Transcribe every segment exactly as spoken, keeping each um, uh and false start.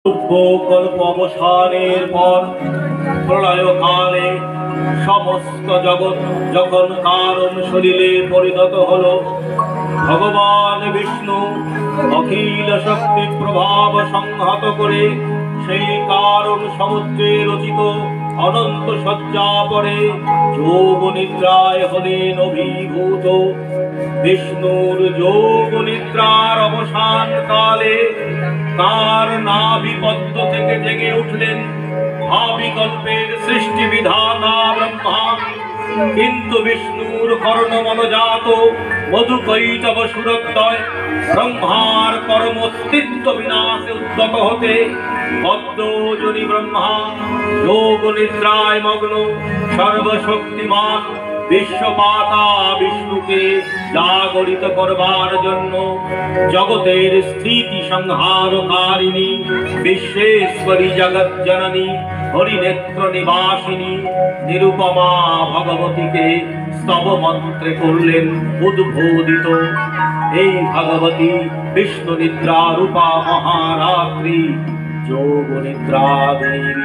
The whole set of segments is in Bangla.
কল্প অবসানের পর প্রলয়কালে সমস্ত জগৎ যখন কারণ শরীরে পরিণত হল, ভগবান বিষ্ণু অখিল শক্তি প্রভাব সংহত করে সেই কারণ সমুদ্রে রচিত অনন্ত শয্যা পরে যোগ নিদ্রায় হলেন অভিভূত। বিষ্ণুর যোগ নিদ্রার অবসান কালে তার নাভিপদ্ম থেকে জেগে উঠলেন ভাবিকল্পের সৃষ্টি বিধাতা ব্রহ্মা। কিন্তু বিষ্ণুর কর্ণমনজাত মধুকৈটব সুরদ্বয় ব্রহ্মার কর্মস্তিত্ব বিনাশে উদ্যত হতে পদ্মজনী ব্রহ্মা যোগ নিদ্রায় মগ্ন সর্বশক্তিমান বিশ্বপাতা বিষ্ণুকে জাগরিত করবার জন্য জগতের স্থিতি সংহারকারিণী বিশ্বেশ্বরী জগৎ জননী হরিনেত্র নিবাসিনী নিরুপমা ভগবতীকে স্তব মন্ত্রে করলেন উদ্বোধিত। এই ভগবতী বিষ্ণু নিদ্রা রূপা মহারাত্রি যোগ নিদ্রা দেবী।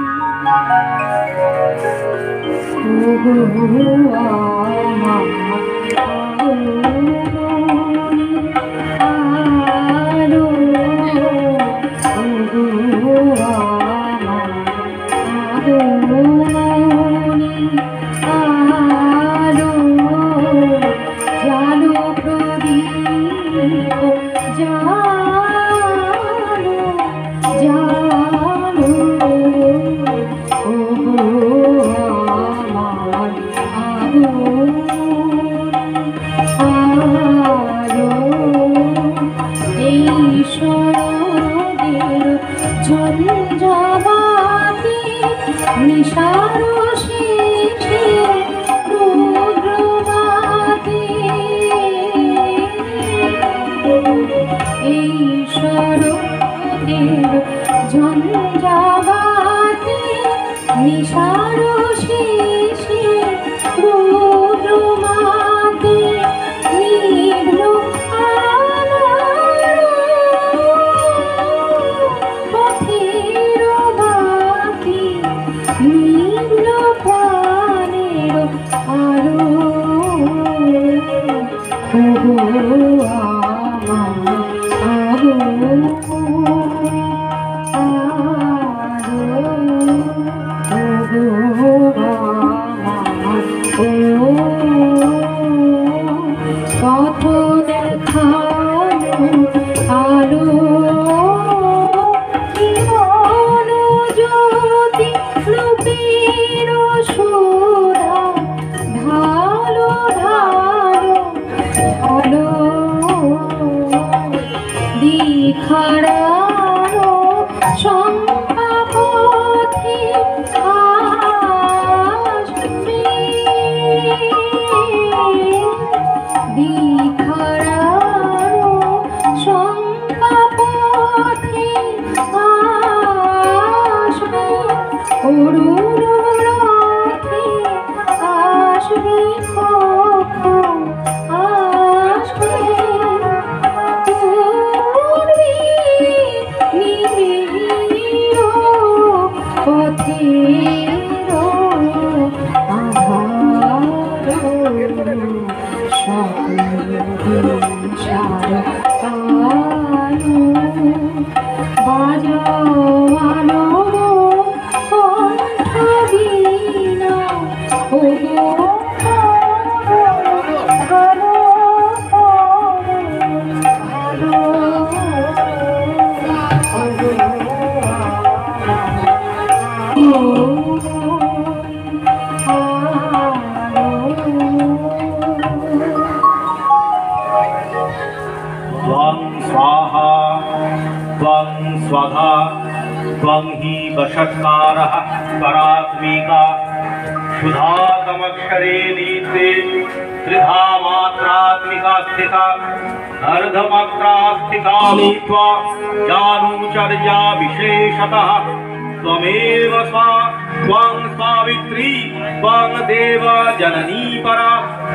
शुद्धातमक्षरे नीते त्रिधा मात्रात्मिका स्थिता अर्धमात्रा स्थिता नीत्वा जानुचर्या विशेषतः त्वमेव स्वा त्वं सावित्री त्वं देव जननी परा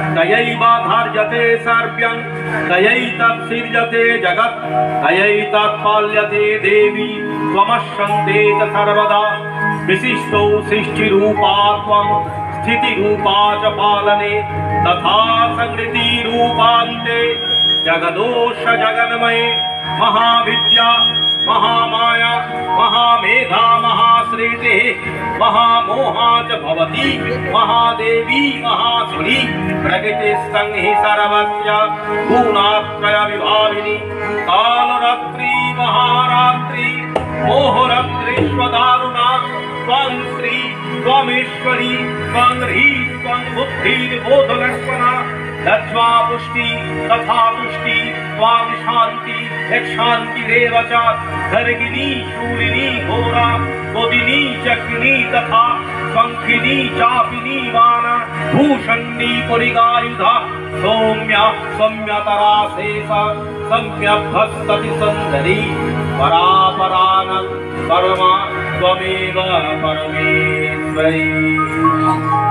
तयैवाधार्यते सर्व्यं तयैतत्सृज्यते जगत् तयैतत्पाल्यते देवी त्वमश्यन्तेत सर्वदा विशिष्टौ सृष्टिरूपा त्वं स्थितिरूपा च पालने तथा संहृतिरूपान्ते जगदोष जगन्मये महाविद्या महामाया महामेधा महाश्रीतिः महामोहा च भवति महादेवी महासुरी प्रकृतिस्संहि सर्वस्य गुणात्रय विभाविनी कालरात्रि महारात्रि मोहरात्रिष्वदारुणा त्वं श्री त्वमेश्वरी त्वं ह्रीं त्वं बुद्धिर्बोधलक्ष्मणा लज्ज्वा पुष्टि तथा तुष्टि त्वां शान्ति यक्षान्तिरेव च गर्गिनी शूलिनी घोरा गोदिनी चक्रिणी तथा शङ्खिनी चापिनी वाना भूषणी पुरिगायुधा सौम्या सौम्यतरा शेष सम्यक्भस्तति सुन्दरी परापरानं परमा त्वमेव परमेश्वरी।